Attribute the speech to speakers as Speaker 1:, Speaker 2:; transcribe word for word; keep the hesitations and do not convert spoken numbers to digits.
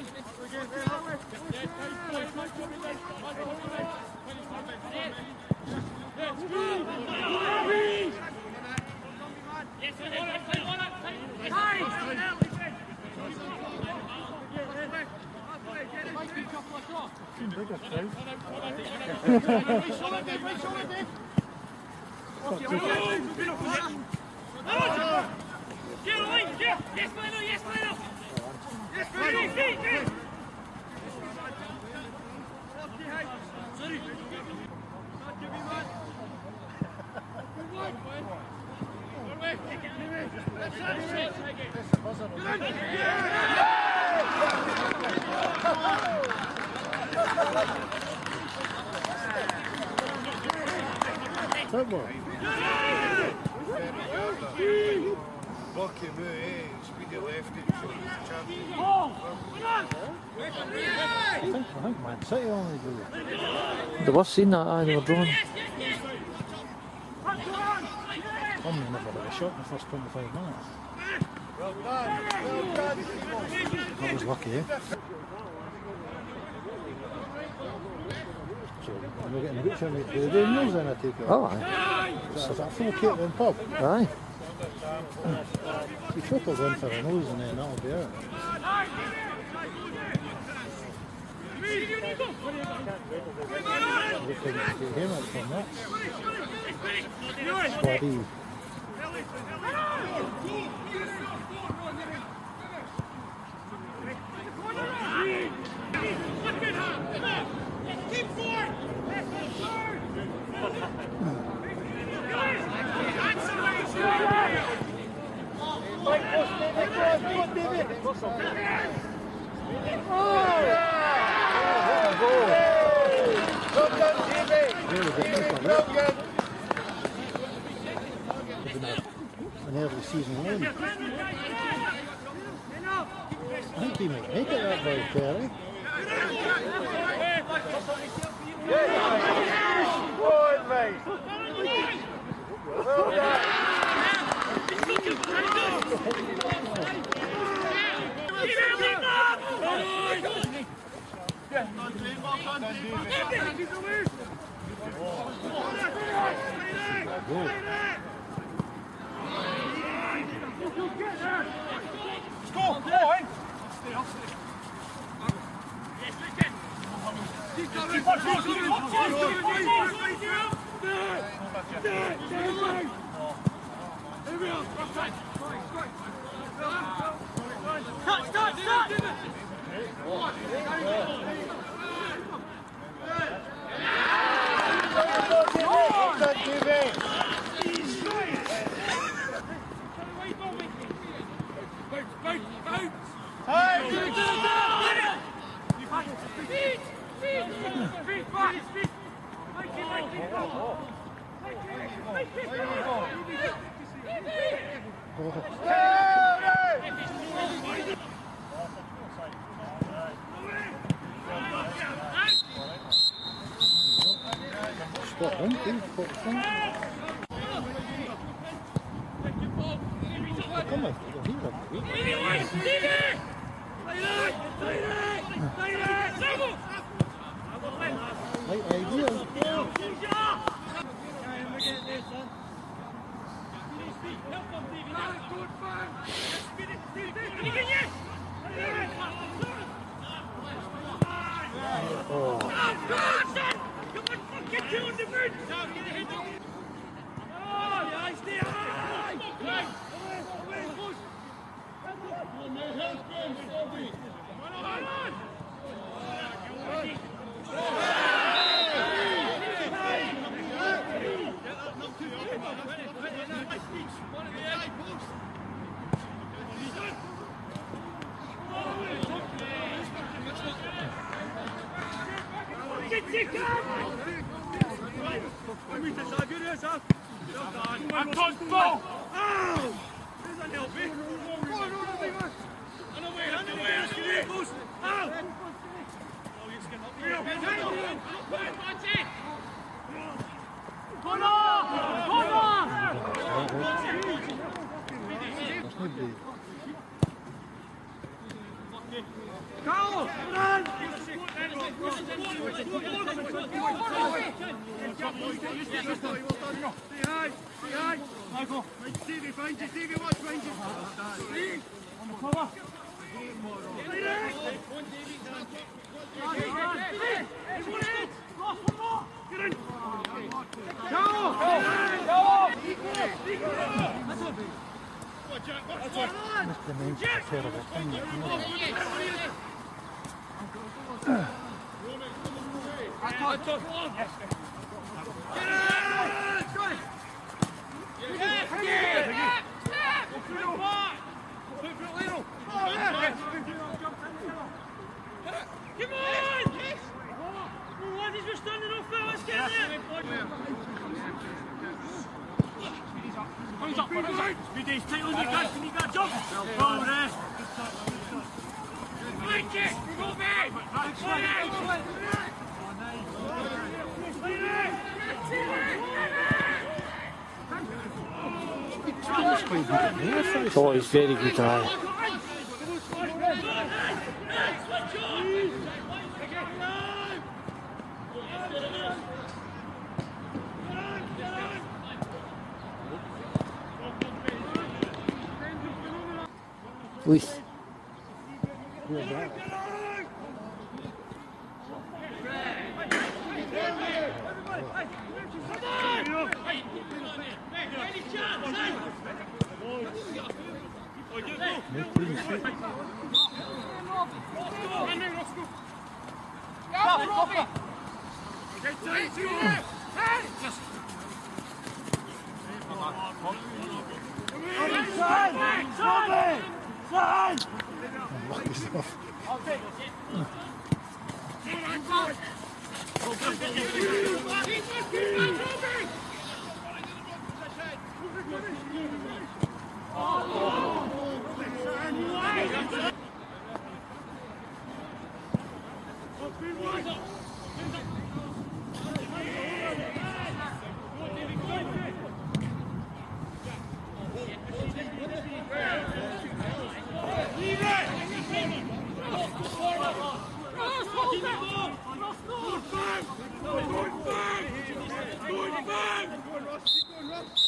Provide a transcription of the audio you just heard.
Speaker 1: There was seen that, aye, they were drawn.
Speaker 2: Omni never got a shot in the first twenty-five minutes. That was lucky, eh? So, we're getting a good time to do the meals then, I take it.
Speaker 1: Oh, aye.
Speaker 2: Is that a full catering pub?
Speaker 1: Aye.
Speaker 2: You triple in for a nose and then that'll be it. Looking to get him out from that. Squaddy. An early season win. I think he might make it that way, Terry.
Speaker 3: Good, mate. Well done. Score, go on. Start, start, start!
Speaker 2: Spot on, please, spot on. Come on, he's up to Right idea. Oh.
Speaker 3: Get you on the bridge! Now get ahead of you! Oh, yeah, stay high! Right! Away, push! Come on, man, help him, Sophie! Come on, come on! Get I'm on ball! Ow! There's a help, eh? Go on, on the way, man! On the way, on the way, on the way! Push! Ow! Oh, you just get up here! Watch it! Come on! Come on! Go!
Speaker 2: Mister Name's terrible.
Speaker 1: Oh, he's very good eye. Luis.
Speaker 3: Go, go, go, go, go, go,